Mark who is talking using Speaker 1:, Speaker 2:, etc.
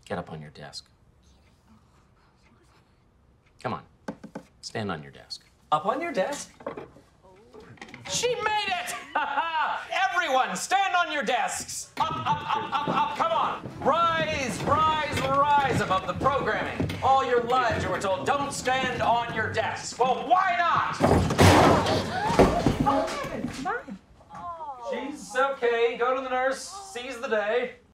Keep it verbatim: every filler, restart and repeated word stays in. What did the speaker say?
Speaker 1: Get up on your desk. Come on. Stand on your desk.
Speaker 2: Up on your desk?
Speaker 1: She made it! Everyone, stand on your desks. Up, up, up, up, up. Come on. Rise, rise, rise above the programming. All your lives you were told, don't stand on your desks. Well, why not?
Speaker 3: Oh, heavens, Mom.
Speaker 1: She's okay. Go to the nurse. Seize the day.